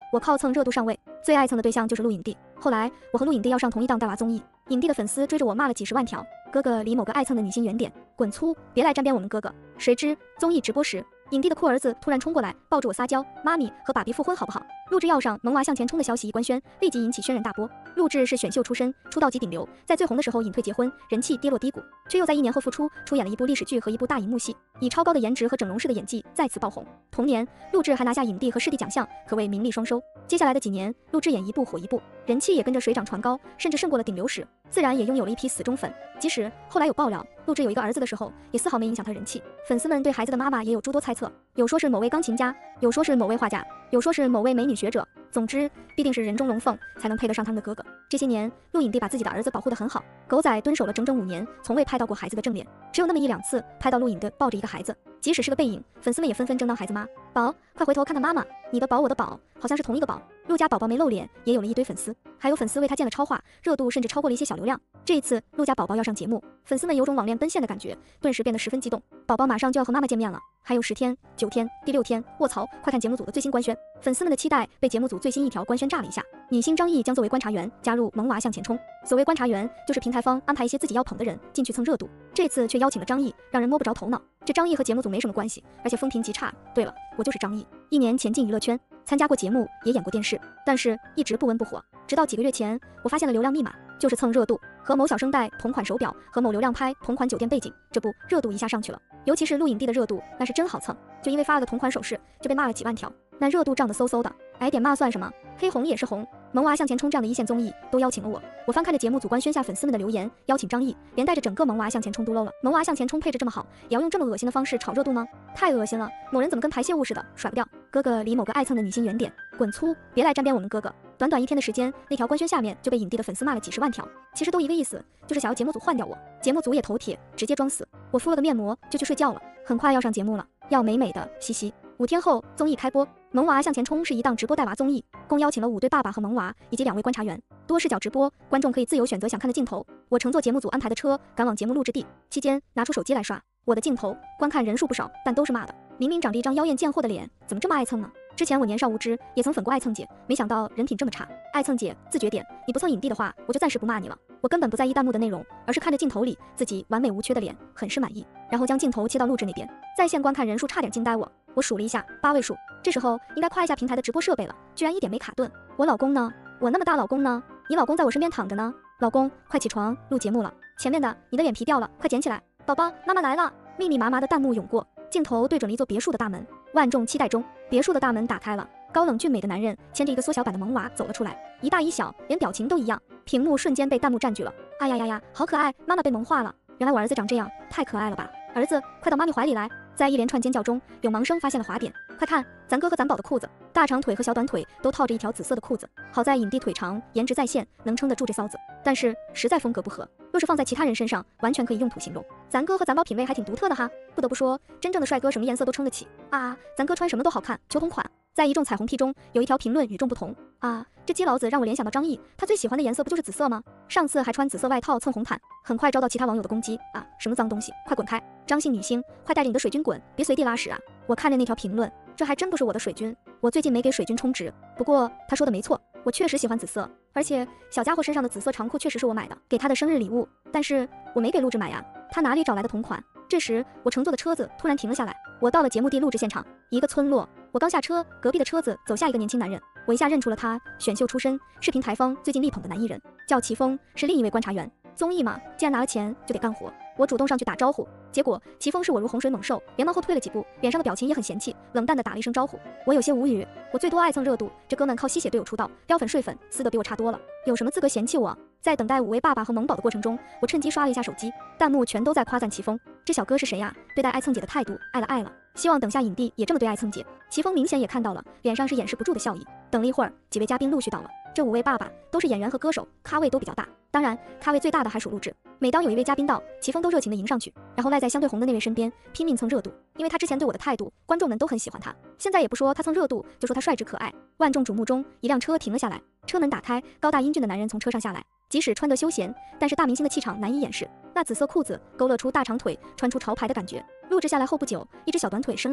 我靠蹭热度上位，最爱蹭的对象就是陆影帝。后来我和陆影帝要上同一档带娃综艺，影帝的粉丝追着我骂了几十万条，哥哥离某个爱蹭的女星远点，滚粗，别来沾边我们哥哥。谁知综艺直播时，影帝的酷儿子突然冲过来抱住我撒娇，妈咪和爸比复婚好不好？录制要上萌娃向前冲的消息一官宣，立即引起轩然大波。录制是选秀出身，出道即顶流，在最红的时候隐退结婚，人气跌落低谷，却又在1年后复出，出演了一部历史剧和一部大荧幕戏，以超高的颜值和整容式的演技再次爆红。同年，录制还拿下影帝和视帝奖项，可谓名利双收。接下来的几年，录制演一部火一部，人气也跟着水涨船高，甚至胜过了顶流时，自然也拥有了一批死忠粉。即使后来有爆料，录制有一个儿子的时候，也丝毫没影响他人气。粉丝们对孩子的妈妈也有诸多猜测，有说是某位钢琴家，有说是某位画家，有说是某位美女学者。总之，必定是人中龙凤，才能配得上他们的哥哥。这些年，陆影帝把自己的儿子保护得很好，狗仔蹲守了整整5年，从未拍到过孩子的正脸，只有那么1、2次拍到陆影帝抱着一个孩子，即使是个背影，粉丝们也纷纷争当孩子妈。宝，快回头看看妈妈，你的宝我的宝，好像是同一个宝。陆家宝宝没露脸，也有了一堆粉丝，还有粉丝为他建了超话，热度甚至超过了一些小流量。这一次，陆家宝宝要上节目，粉丝们有种网恋奔现的感觉，顿时变得十分激动。宝宝马上就要和妈妈见面了，还有10天、9天、第6天，卧槽！快看节目组的最新官宣，粉丝们的期待被节目组最新一条官宣炸了一下。女星张译将作为观察员加入萌娃向前冲。所谓观察员，就是平台方安排一些自己要捧的人进去蹭热度，这次却邀请了张译，让人摸不着头脑。这张译和节目组没什么关系，而且风评极差。对了，我就是张译，1年前进娱乐圈，参加过节目，也演过电视，但是一直不温不火。直到几个月前，我发现了流量密码，就是蹭热度，和某小生戴同款手表，和某流量拍同款酒店背景，这不热度一下上去了。尤其是陆影帝的热度，那是真好蹭，就因为发了个同款首饰，就被骂了几万条，那热度涨得嗖嗖的，挨点骂算什么？黑红也是红。萌娃向前冲这样的一线综艺都邀请了我，我翻看着节目组官宣下粉丝们的留言，邀请张译，连带着整个萌娃向前冲都 low 了。萌娃向前冲配置这么好，也要用这么恶心的方式炒热度吗？太恶心了！某人怎么跟排泄物似的，甩不掉。哥哥离某个爱蹭的女星远点，滚粗，别来沾边我们哥哥。短短1天的时间，那条官宣下面就被影帝的粉丝骂了几十万条，其实都一个意思，就是想要节目组换掉我。节目组也头铁，直接装死。我敷了个面膜就去睡觉了，很快要上节目了，要美美的，嘻嘻。5天后，综艺开播，萌娃向前冲是一档直播带娃综艺，共邀请了5对爸爸和萌娃以及2位观察员，多视角直播，观众可以自由选择想看的镜头。我乘坐节目组安排的车赶往节目录制地，期间拿出手机来刷我的镜头，观看人数不少，但都是骂的。明明长着一张妖艳贱货的脸，怎么这么爱蹭呢？之前我年少无知，也曾粉过爱蹭姐，没想到人品这么差。爱蹭姐，自觉点，你不蹭影帝的话，我就暂时不骂你了。我根本不在意弹幕的内容，而是看着镜头里自己完美无缺的脸，很是满意。然后将镜头切到录制那边，在线观看人数差点惊呆我。我数了一下，8位数。这时候应该夸一下平台的直播设备了，居然一点没卡顿。我老公呢？我那么大老公呢？你老公在我身边躺着呢。老公，快起床，录节目了。前面的，你的脸皮掉了，快捡起来。宝宝，妈妈来了。密密麻麻的弹幕涌过，镜头对准了一座别墅的大门，万众期待中，别墅的大门打开了，高冷俊美的男人牵着一个缩小版的萌娃走了出来，一大一小，连表情都一样。屏幕瞬间被弹幕占据了。哎呀呀呀，好可爱，妈妈被萌化了。原来我儿子长这样，太可爱了吧！儿子，快到妈咪怀里来。在一连串尖叫中，有盲生发现了滑点，快看，咱哥和咱宝的裤子，大长腿和小短腿都套着一条紫色的裤子。好在影帝腿长，颜值在线，能撑得住这骚子，但是实在风格不合，若是放在其他人身上，完全可以用土形容。咱哥和咱宝品味还挺独特的哈，不得不说，真正的帅哥什么颜色都撑得起啊！咱哥穿什么都好看，求同款。在一众彩虹屁中，有一条评论与众不同啊！这基佬子让我联想到张译，他最喜欢的颜色不就是紫色吗？上次还穿紫色外套蹭红毯，很快遭到其他网友的攻击啊！什么脏东西，快滚开！张姓女星，快带着你的水军滚，别随地拉屎啊！我看着那条评论，这还真不是我的水军，我最近没给水军充值。不过他说的没错，我确实喜欢紫色，而且小家伙身上的紫色长裤确实是我买的，给他的生日礼物，但是我没给录制买呀，他哪里找来的同款？这时我乘坐的车子突然停了下来，我到了节目地录制现场，一个村落。我刚下车，隔壁的车子走下一个年轻男人，我一下认出了他，选秀出身，视频台方最近力捧的男艺人，叫齐峰，是另一位观察员。综艺嘛，既然拿了钱就得干活，我主动上去打招呼，结果齐峰视我如洪水猛兽，连忙后退了几步，脸上的表情也很嫌弃，冷淡的打了一声招呼。我有些无语，我最多爱蹭热度，这哥们靠吸血队友出道，撩粉睡粉，撕得比我差多了，有什么资格嫌弃我？在等待5位爸爸和萌宝的过程中，我趁机刷了一下手机，弹幕全都在夸赞齐峰，这小哥是谁呀？对待爱蹭姐的态度，爱了爱了，希望等下影帝也这么对爱蹭姐。齐峰明显也看到了，脸上是掩饰不住的笑意。等了一会儿，几位嘉宾陆续到了，这5位爸爸都是演员和歌手，咖位都比较大，当然咖位最大的还属录制。每当有一位嘉宾到，齐峰都热情地迎上去，然后赖在相对红的那位身边，拼命蹭热度。因为他之前对我的态度，观众们都很喜欢他，现在也不说他蹭热度，就说他帅直可爱。万众瞩目中，一辆车停了下来，车门打开，高大英俊的男人从车上下来。即使穿得休闲，但是大明星的气场难以掩饰。那紫色裤子勾勒出大长腿，穿出潮牌的感觉。录制下来后不久，一只小短腿伸了出来，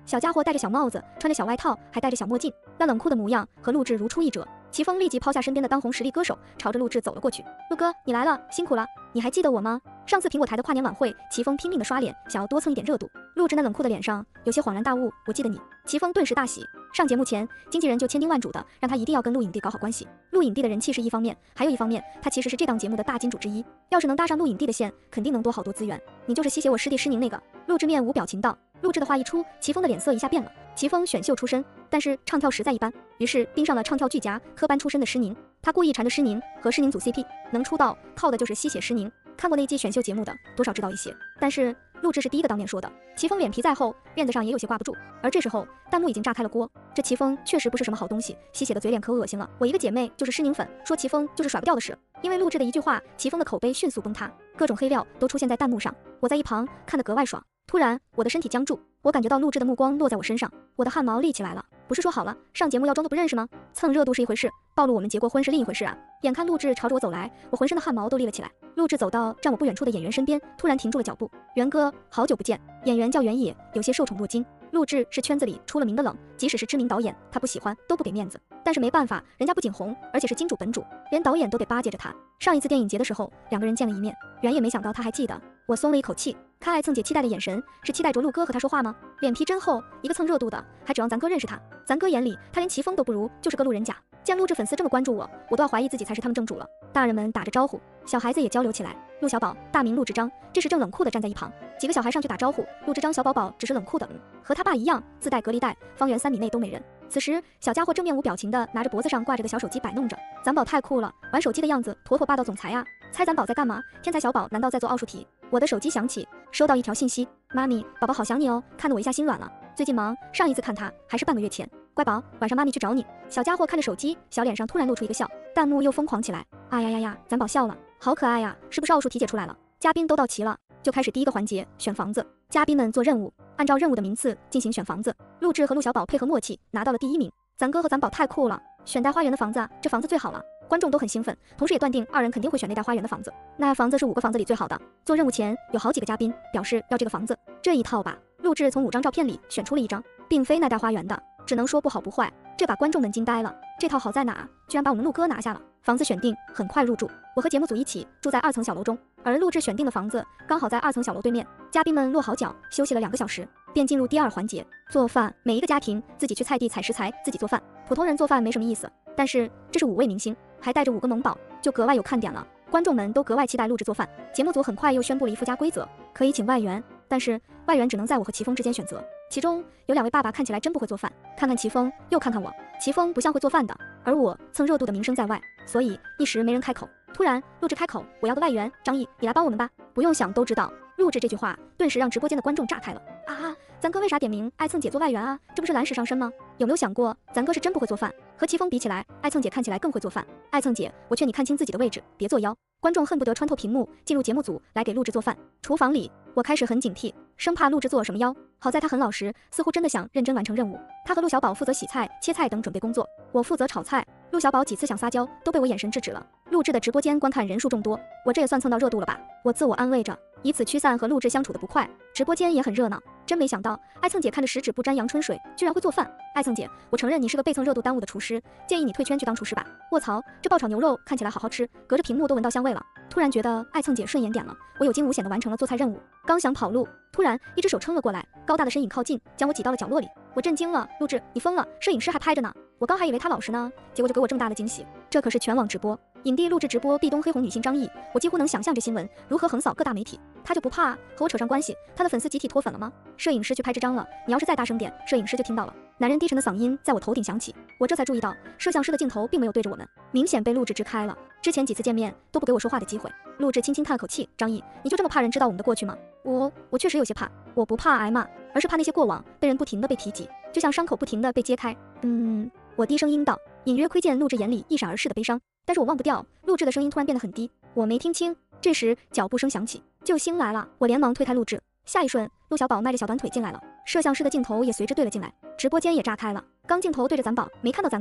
小家伙戴着小帽子，穿着小外套，还戴着小墨镜，那冷酷的模样和陆志如出一辙。齐峰立即抛下身边的当红实力歌手，朝着陆志走了过去。陆哥，你来了，辛苦了，你还记得我吗？上次苹果台的跨年晚会，齐峰拼命的刷脸，想要多蹭一点热度。陆志那冷酷的脸上有些恍然大悟，我记得你。齐峰顿时大喜。上节目前，经纪人就千叮万嘱的让他一定要跟陆影帝搞好关系。陆影帝的人气是一方面，还有一方面，他其实是这档节目的大金主之一。要是能搭上陆影帝的线，肯定能多好多资源。你就是吸血我师弟师宁那个。陆志面无表情道。陆志的话一出，齐峰的脸色一下变了。齐峰选秀出身，但是唱跳实在一般，于是盯上了唱跳巨匠科班出身的施宁。他故意缠着施宁，和施宁组 CP， 能出道靠的就是吸血施宁。看过那季选秀节目的，多少知道一些。但是陆志是第一个当面说的。齐峰脸皮再厚，面子上也有些挂不住。而这时候，弹幕已经炸开了锅。这齐峰确实不是什么好东西，吸血的嘴脸可恶心了。我一个姐妹就是施宁粉，说齐峰就是甩不掉的事。因为陆志的一句话，齐峰的口碑迅速崩塌，各种黑料都出现在弹幕上。我在一旁看得格外爽。突然，我的身体僵住，我感觉到陆志的目光落在我身上，我的汗毛立起来了。不是说好了上节目要装作不认识吗？蹭热度是一回事，暴露我们结过婚是另一回事啊！眼看陆志朝着我走来，我浑身的汗毛都立了起来。陆志走到站我不远处的演员身边，突然停住了脚步。袁哥，好久不见。演员叫袁野，有些受宠若惊。陆志是圈子里出了名的冷，即使是知名导演，他不喜欢都不给面子。但是没办法，人家不仅红，而且是金主本主，连导演都得巴结着他。上一次电影节的时候，两个人见了一面，袁野没想到他还记得。我松了一口气，看爱蹭姐期待的眼神，是期待着陆哥和他说话吗？脸皮真厚，一个蹭热度的，还指望咱哥认识他。咱哥眼里，他连齐峰都不如，就是个路人甲。见陆志粉丝这么关注我，我都要怀疑自己才是他们正主了。大人们打着招呼，小孩子也交流起来。陆小宝，大名陆志章，这时正冷酷地站在一旁。几个小孩上去打招呼，陆志章小宝宝只是冷酷的和他爸一样，自带隔离带，方圆3米内都没人。此时，小家伙正面无表情的拿着脖子上挂着的小手机摆弄着。咱宝太酷了，玩手机的样子妥妥霸道总裁啊！猜咱宝在干嘛？天才小宝难道在做奥数题？我的手机响起，收到一条信息：妈咪，宝宝好想你哦，看得我一下心软了。最近忙，上一次看他还是半个月前。乖宝，晚上妈咪去找你。小家伙看着手机，小脸上突然露出一个笑，弹幕又疯狂起来。啊呀呀呀，咱宝笑了，好可爱呀！是不是奥数题解出来了？嘉宾都到齐了，就开始第一个环节，选房子。嘉宾们做任务，按照任务的名次进行选房子。陆志和陆小宝配合默契，拿到了第1名。咱哥和咱宝太酷了，选带花园的房子啊，这房子最好了。观众都很兴奋，同时也断定2人肯定会选那带花园的房子。那房子是5个房子里最好的。做任务前有好几个嘉宾表示要这个房子，这一套吧。陆志从5张照片里选出了1张，并非那带花园的，只能说不好不坏。这把观众们惊呆了，这套好在哪？居然把我们陆哥拿下了。房子选定，很快入住。我和节目组一起住在2层小楼中，而陆志选定的房子刚好在2层小楼对面。嘉宾们落好脚，休息了2个小时，便进入第2环节，做饭。每一个家庭自己去菜地采食材，自己做饭。普通人做饭没什么意思，但是这是5位明星，还带着5个萌宝，就格外有看点了。观众们都格外期待陆志做饭。节目组很快又宣布了一附加规则，可以请外援，但是外援只能在我和齐峰之间选择。其中有2位爸爸看起来真不会做饭，看看齐峰，又看看我。齐峰不像会做饭的，而我蹭热度的名声在外，所以一时没人开口。突然陆志开口，我要个外援，张毅，你来帮我们吧。不用想都知道，陆志这句话顿时让直播间的观众炸开了。啊，咱哥为啥点名爱蹭姐做外援啊？这不是懒屎上身吗？有没有想过，咱哥是真不会做饭？和齐峰比起来，爱蹭姐看起来更会做饭。爱蹭姐，我劝你看清自己的位置，别作妖。观众恨不得穿透屏幕进入节目组来给陆志做饭。厨房里，我开始很警惕，生怕陆志做了什么妖。好在他很老实，似乎真的想认真完成任务。他和陆小宝负责洗菜、切菜等准备工作，我负责炒菜。陆小宝几次想撒娇，都被我眼神制止了。陆志的直播间观看人数众多，我这也算蹭到热度了吧？我自我安慰着，以此驱散和陆志相处的不快。直播间也很热闹，真没想到爱蹭姐看着十指不沾阳春水，居然会做饭。爱蹭姐，我承认你是个被蹭热度耽误的厨师，建议你退圈去当厨师吧。卧槽，这爆炒牛肉看起来好好吃，隔着屏幕都闻到香味了。突然觉得爱蹭姐顺眼点了，我有惊无险地完成了做菜任务。刚想跑路，突然一只手撑了过来，高大的身影靠近，将我挤到了角落里。我震惊了，陆志，你疯了？摄影师还拍着呢。我刚还以为他老实呢，结果就给我这么大的惊喜。这可是全网直播，影帝陆志直播壁咚黑红女星张译，我几乎能想象这新闻如何横扫各大媒体。他就不怕和我扯上关系？他的粉丝集体脱粉了吗？摄影师去拍这张了，你要是再大声点，摄影师就听到了。男人低沉的嗓音在我头顶响起，我这才注意到摄像师的镜头并没有对着我们，明显被陆志支开了。之前几次见面都不给我说话的机会。陆志轻轻叹了口气，张译，你就这么怕人知道我们的过去吗？我确实有些怕，我不怕挨骂，而是怕那些过往被人不停地被提及，就像伤口不停地被揭开。我低声音道，隐约窥见陆志眼里一闪而逝的悲伤，但是我忘不掉。陆志的声音突然变得很低，我没听清。这时脚步声响起，救星来了！我连忙推开陆志，下一瞬，陆小宝迈着小短腿进来了，摄像师的镜头也随之对了进来，直播间也炸开了。刚镜头对着咱宝，没看到咱哥呀。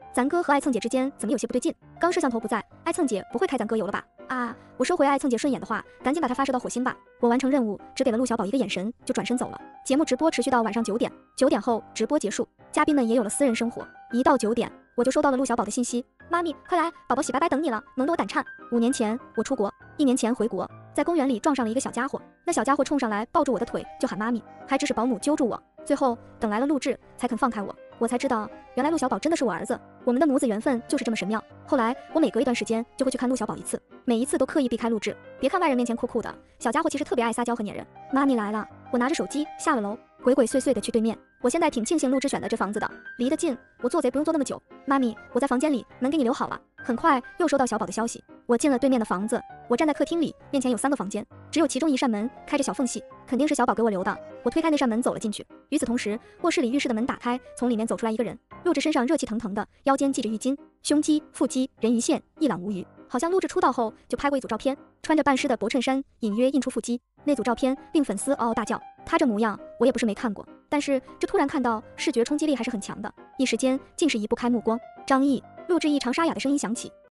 咱哥和爱蹭姐之间怎么有些不对劲？刚摄像头不在，爱蹭姐不会开咱哥油了吧？啊！我收回爱蹭姐顺眼的话，赶紧把她发射到火星吧。我完成任务，只给了陆小宝一个眼神，就转身走了。节目直播持续到晚上9点，9点后直播结束，嘉宾们也有了私人生活。一到9点，我就收到了陆小宝的信息：妈咪，快来，宝宝洗白白等你了，萌得我胆颤。5年前我出国，1年前回国，在公园里撞上了一个小家伙，那小家伙冲上来抱住我的腿就喊妈咪，还指使保姆揪住我。最后等来了录制，才肯放开我。我才知道，原来陆小宝真的是我儿子，我们的母子缘分就是这么神妙。后来我每隔一段时间就会去看陆小宝一次，每一次都刻意避开录制。别看外人面前酷酷的，小家伙其实特别爱撒娇和黏人。妈咪来了，我拿着手机下了楼，鬼鬼祟祟的去对面。我现在挺庆幸录制选的这房子的，离得近，我做贼不用做那么久。妈咪，我在房间里，能给你留好了。很快又收到小宝的消息，我进了对面的房子，我站在客厅里，面前有3个房间，只有其中一扇门开着小缝隙，肯定是小宝给我留的。我推开那扇门走了进去，与此同时，卧室里浴室的门打开，从里面走出来一个人，录制身上热气腾腾的，腰间系着浴巾，胸肌、腹肌、人鱼线一览无余，好像录制出道后就拍过一组照片，穿着半湿的薄衬衫，隐约印出腹肌。那组照片令粉丝嗷嗷大叫，他这模样我也不是没看过，但是这突然看到，视觉冲击力还是很强的，一时间竟是移不开目光。张译，录制异常沙哑的声音响起。